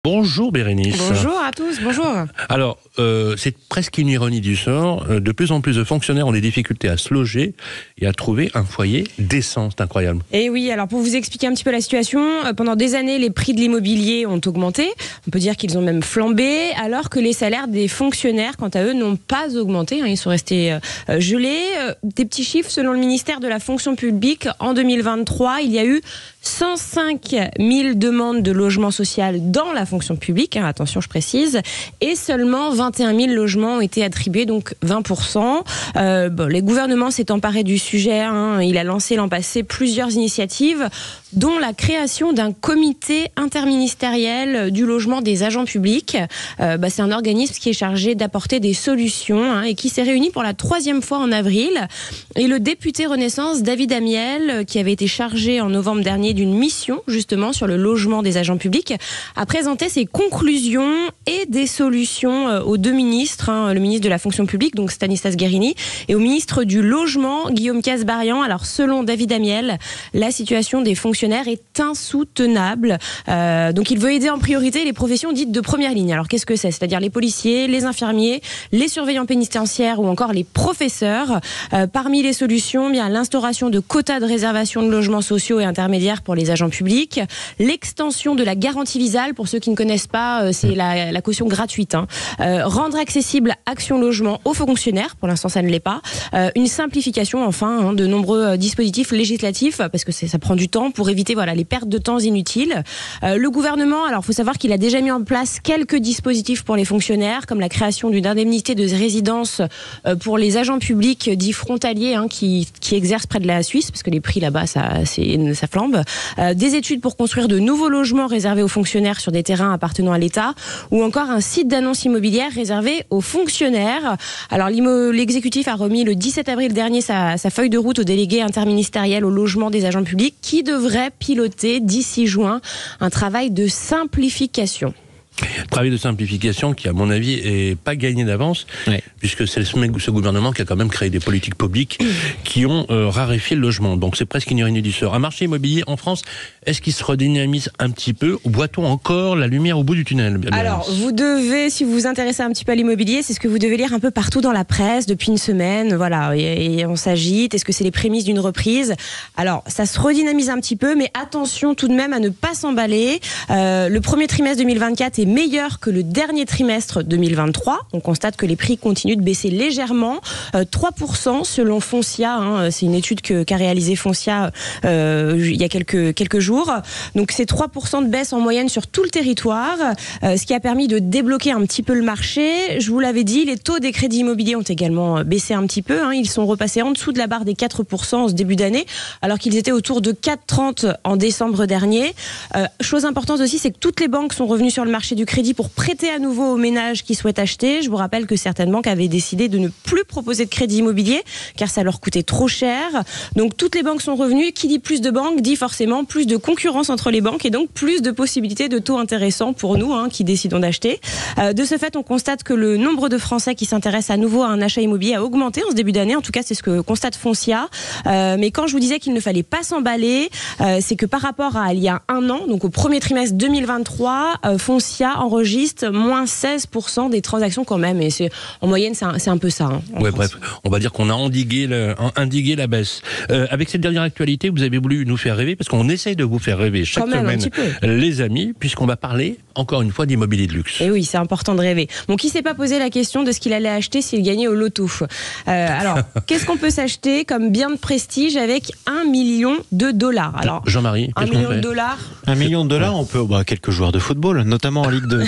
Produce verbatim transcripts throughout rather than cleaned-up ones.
Bonjour Bérénice. Bonjour à tous, bonjour. Alors, euh, c'est presque une ironie du sort. De plus en plus de fonctionnaires ont des difficultés à se loger et à trouver un foyer décent. C'est incroyable. Et oui, alors pour vous expliquer un petit peu la situation, pendant des années, les prix de l'immobilier ont augmenté. On peut dire qu'ils ont même flambé, alors que les salaires des fonctionnaires, quant à eux, n'ont pas augmenté. Ils sont restés euh, gelés. Des petits chiffres, selon le ministère de la fonction publique, en deux mille vingt-trois, il y a eu cent cinq mille demandes de logement social dans la fonction publique, hein, attention je précise, et seulement vingt et un mille logements ont été attribués, donc vingt pour cent. Euh, bon, le gouvernement s'est emparé du sujet, hein, il a lancé l'an passé plusieurs initiatives, dont la création d'un comité interministériel du logement des agents publics. Euh, bah, c'est un organisme qui est chargé d'apporter des solutions hein, et qui s'est réuni pour la troisième fois en avril. Et le député Renaissance, David Amiel, qui avait été chargé en novembre dernier d'une mission justement sur le logement des agents publics, a présenté ses conclusions et des solutions aux deux ministres, hein, le ministre de la fonction publique, donc Stanislas Guerini, et au ministre du logement, Guillaume Kasbarian. Alors selon David Amiel, la situation des fonctionnaires est insoutenable. Euh, donc il veut aider en priorité les professions dites de première ligne. Alors qu'est-ce que c'est ? C'est-à-dire les policiers, les infirmiers, les surveillants pénitentiaires ou encore les professeurs. Euh, parmi les solutions, bien l'instauration de quotas de réservation de logements sociaux et intermédiaires pour les agents publics, l'extension de la garantie visale, pour ceux qui ne connaissent pas, euh, c'est la, la caution gratuite. Hein. Euh, rendre accessible Action Logement aux fonctionnaires, pour l'instant ça ne l'est pas. Euh, une simplification enfin hein, de nombreux dispositifs législatifs, parce que ça prend du temps pour éviter voilà, les pertes de temps inutiles. Euh, le gouvernement, alors il faut savoir qu'il a déjà mis en place quelques dispositifs pour les fonctionnaires, comme la création d'une indemnité de résidence euh, pour les agents publics dits frontaliers hein, qui, qui exercent près de la Suisse, parce que les prix là-bas, ça, c'est, ça flambe. Euh, des études pour construire de nouveaux logements réservés aux fonctionnaires sur des terrains appartenant à l'État, ou encore un site d'annonce immobilière réservé aux fonctionnaires. Alors l'exécutif a remis le dix-sept avril dernier sa, sa feuille de route au délégué interministériel au logement des agents publics, qui devrait piloter d'ici juin un travail de simplification. Travail de simplification qui, à mon avis, est pas gagné d'avance, oui. puisque c'est ce gouvernement qui a quand même créé des politiques publiques qui ont euh, raréfié le logement. Donc c'est presque une ironie du sort. Un marché immobilier en France, est-ce qu'il se redynamise un petit peu, ou voit-on encore la lumière au bout du tunnel ? Alors, vous devez, si vous vous intéressez un petit peu à l'immobilier, c'est ce que vous devez lire un peu partout dans la presse depuis une semaine. Voilà, et, et on s'agite. Est-ce que c'est les prémices d'une reprise ? Alors, ça se redynamise un petit peu, mais attention tout de même à ne pas s'emballer. Euh, le premier trimestre deux mille vingt-quatre est meilleur que le dernier trimestre deux mille vingt-trois. On constate que les prix continuent de baisser légèrement, euh, trois pour cent selon Foncia. Hein, c'est une étude que, qu'a réalisée Foncia euh, il y a quelques, quelques jours. Donc c'est trois pour cent de baisse en moyenne sur tout le territoire, euh, ce qui a permis de débloquer un petit peu le marché. Je vous l'avais dit, les taux des crédits immobiliers ont également baissé un petit peu. Hein, ils sont repassés en dessous de la barre des quatre pour cent en ce début d'année, alors qu'ils étaient autour de quatre virgule trente en décembre dernier. Euh, chose importante aussi, c'est que toutes les banques sont revenues sur le marché du crédit pour prêter à nouveau aux ménages qui souhaitent acheter. Je vous rappelle que certaines banques avaient décidé de ne plus proposer de crédit immobilier car ça leur coûtait trop cher. Donc toutes les banques sont revenues. Qui dit plus de banques dit forcément plus de concurrence entre les banques et donc plus de possibilités de taux intéressants pour nous hein, qui décidons d'acheter. Euh, de ce fait, on constate que le nombre de Français qui s'intéressent à nouveau à un achat immobilier a augmenté en ce début d'année. En tout cas, c'est ce que constate Foncia. Euh, mais quand je vous disais qu'il ne fallait pas s'emballer, euh, c'est que par rapport à il y a un an, donc au premier trimestre deux mille vingt-trois, euh, Foncia enregistre moins seize pour cent des transactions quand même. Et c'est, en moyenne, c'est un, c'est un peu ça. Hein, ouais, bref, on va dire qu'on a endigué, le, endigué la baisse. Euh, avec cette dernière actualité, vous avez voulu nous faire rêver, parce qu'on essaye de vous faire rêver chaque même, semaine, les amis, puisqu'on va parler, encore une fois, d'immobilier de luxe. Et oui, c'est important de rêver. Bon, qui s'est pas posé la question de ce qu'il allait acheter s'il gagnait au loto ? euh, Alors, qu'est-ce qu'on peut s'acheter comme bien de prestige avec un million de dollars ? Alors, Jean-Marie, un million de dollars. Un million de dollars, on peut, bah, quelques joueurs de football, notamment en Ligue deux.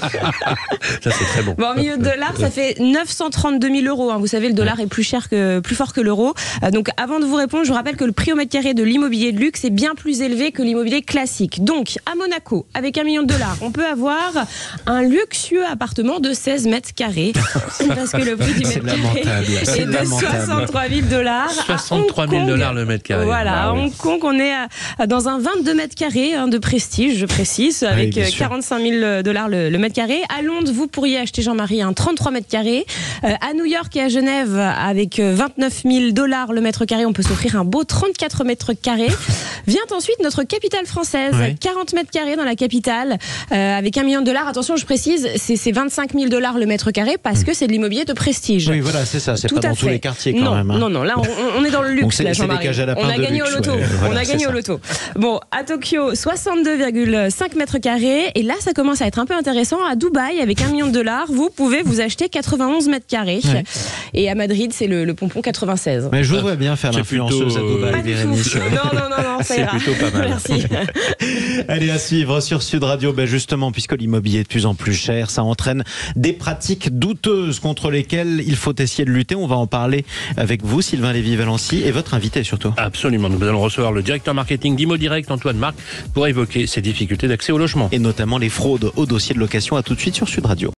Ça, c'est très bon. Bon, un million de dollars, ça fait neuf cent trente-deux mille euros. Hein. Vous savez, le dollar est plus cher que, plus fort que l'euro. Euh, donc, avant de vous répondre, je vous rappelle que le prix au mètre carré de l'immobilier de luxe est bien plus élevé que l'immobilier classique. Donc, à Monaco, avec un million de dollars, on peut avoir un luxueux appartement de seize mètres carrés. Parce que le prix du mètre carré est, est de soixante-trois mille dollars. soixante-trois mille dollars le mètre carré. Voilà, bah, à Hong Kong, on est à, dans un vingt-deux mètres carrés hein, de prestige, je précise, avec oui, quarante-cinq mille dollars dollars le, le mètre carré. À Londres, vous pourriez acheter, Jean-Marie, un trente-trois mètres carrés. Euh, à New York et à Genève, avec vingt-neuf mille dollars le mètre carré, on peut s'offrir un beau trente-quatre mètres carrés. Vient ensuite notre capitale française, ouais. quarante mètres carrés dans la capitale, euh, avec un million de dollars. Attention, je précise, c'est, c'est vingt-cinq mille dollars le mètre carré parce que c'est de l'immobilier de prestige. Oui, voilà, c'est ça. C'est Tout pas dans fait. tous les quartiers quand non, même. Hein. Non, non, là, on, on est dans le luxe. Donc c'est, là, c'est des cages à lapins on a de gagné luxe, au loto. ouais, voilà, on a gagné au loto. Bon, à Tokyo, soixante-deux virgule cinq mètres carrés. Et là, ça commence à être un peu intéressant. À Dubaï, avec un million de dollars, vous pouvez vous acheter quatre-vingt-onze mètres carrés. Ouais. Et à Madrid, c'est le, le pompon quatre-vingt-seize. Mais je voudrais bien faire c'est l'influenceuse plutôt, à Dubaï. Pas du tout. Non, non, non, non, ça c'est ira. plutôt pas mal. Merci. Allez, à suivre sur Sud Radio, ben justement, puisque l'immobilier est de plus en plus cher, ça entraîne des pratiques douteuses contre lesquelles il faut essayer de lutter. On va en parler avec vous, Sylvain Lévy-Valency, et votre invité surtout. Absolument. Nous allons recevoir le directeur marketing d'Imo Direct, Antoine Marc, pour évoquer ces difficultés d'accès au logement. Et notamment les fraudes au dossier de location. À tout de suite sur Sud Radio.